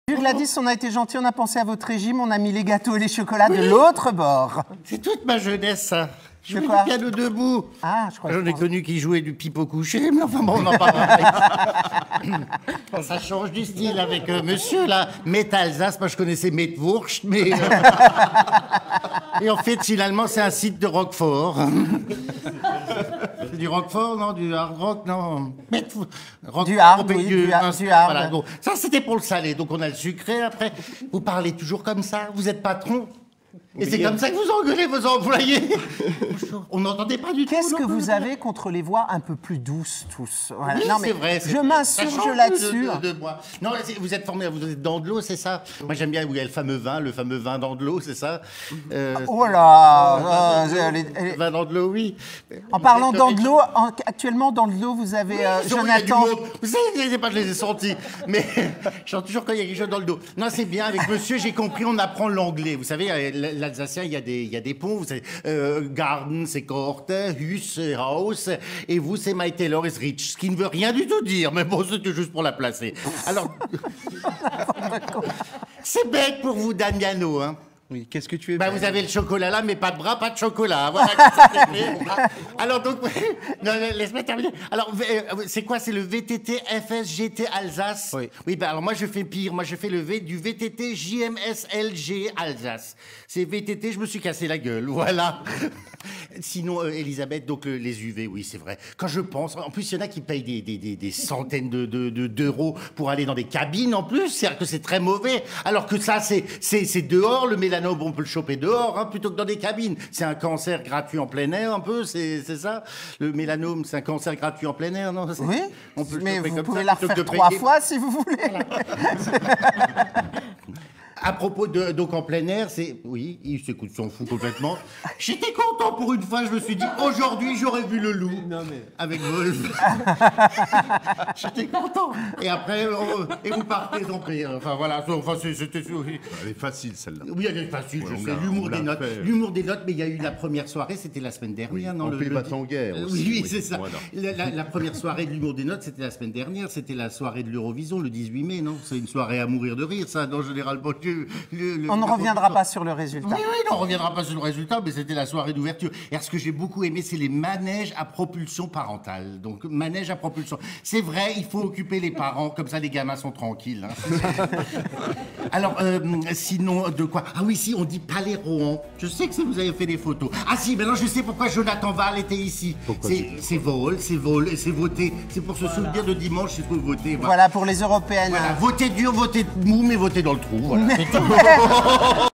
Gladys, on a été gentil, on a pensé à votre régime, on a mis les gâteaux et les chocolats de l'autre bord. C'est toute ma jeunesse, ça. Je jouais du quoi? piano debout. Ah, je crois que J'en ai connu qui jouaient du pipeau couché, mais enfin bon, on en parlera. Ça change du style avec monsieur, là. Met Alsace, moi je connaissais Metwurst, mais... Et en fait, finalement, c'est un site de Roquefort. C'est du Roquefort, non? Du hard rock, non? Du hard, oui, du hard. Voilà, donc, ça, c'était pour le salé. Donc, on a le sucré. Après, vous parlez toujours comme ça? Vous êtes patron? Et c'est comme ça que vous engueulez vos employés? On n'entendait pas du tout. Qu'est-ce que vous avez contre les voix un peu plus douces, tous? Voilà. Oui, Non, mais c'est vrai. je m'insurge là-dessus. Non, vous êtes formé, vous êtes d'Andelot, c'est ça? Moi, j'aime bien où il y a le fameux vin d'Andelot, c'est ça? Oh là Le vin d'Andelot, oui. En parlant d'Andelot, actuellement, d'Andelot, vous avez Jonathan... Vous savez, pas, je les ai sentis. Mais je sens toujours quand il y a quelque chose dans le dos. Non, c'est bien, avec monsieur, j'ai compris, on apprend l'anglais. Vous savez, l'Alsacien, il y a des ponts. Vous savez, Garden, c'est Korte, Hus, c'est Haus. Et vous, c'est My Taylor is Rich. Ce qui ne veut rien du tout dire. Mais bon, c'était juste pour la placer. Alors, c'est bête pour vous, Damiano, hein. Oui, qu'est-ce que tu es? Bah, vous avez le chocolat là, mais pas de bras, pas de chocolat. Voilà. Alors donc, non, laisse-moi terminer. Alors, c'est quoi? C'est le VTT FSGT Alsace? Oui. Oui, bah alors moi je fais pire. Moi je fais du VTT JMSLG Alsace. C'est VTT, je me suis cassé la gueule. Voilà. Sinon, Elisabeth, donc les UV, oui, c'est vrai. Quand je pense, en plus, il y en a qui payent des centaines d'euros pour aller dans des cabines en plus. C'est-à-dire que c'est très mauvais. Alors que ça, c'est dehors, le mélanome, on peut le choper dehors, hein, plutôt que dans des cabines. C'est un cancer gratuit en plein air, un peu, c'est ça? Le mélanome, c'est un cancer gratuit en plein air, non? Oui, on peut mais vous comme pouvez ça, la plutôt que refaire de 3 payer. fois si vous voulez. À propos de... Donc, en plein air, c'est... Oui, il s'en fout complètement. J'étais content pour une fois, je me suis dit, aujourd'hui, j'aurais vu le loup. Non, mais... Avec Wolf. J'étais content. Et après, et vous partez en paix. Enfin, voilà. Enfin, c'était... Elle est facile, celle-là. Oui, elle est facile, Ouais, je sais. L'humour des notes. L'humour des notes, mais il y a eu la première soirée, c'était la semaine dernière, non? En paix bat en guerre aussi. Oui, c'est ça. Voilà. La première soirée de l'humour des notes, c'était la semaine dernière. C'était la soirée de l'Eurovision, le 18 mai, non? C'est une soirée à mourir de rire, ça, en général. On ne reviendra pas sur le résultat. Oui, on ne reviendra pas sur le résultat, mais c'était la soirée d'ouverture. Et ce que j'ai beaucoup aimé, c'est les manèges à propulsion parentale. Donc, manège à propulsion. C'est vrai, il faut occuper les parents, comme ça les gamins sont tranquilles. Hein. Alors, sinon, de quoi? Ah oui, si, on dit Palais Rohan. Je sais que vous avez fait des photos. Ah si, maintenant je sais pourquoi Jonathan Val était ici. C'est vol, et c'est voté. C'est pour se souvenir de dimanche, il faut voter. Voilà, pour les européennes. Voilà, votez dur, votez mou, mais votez dans le trou. Voilà.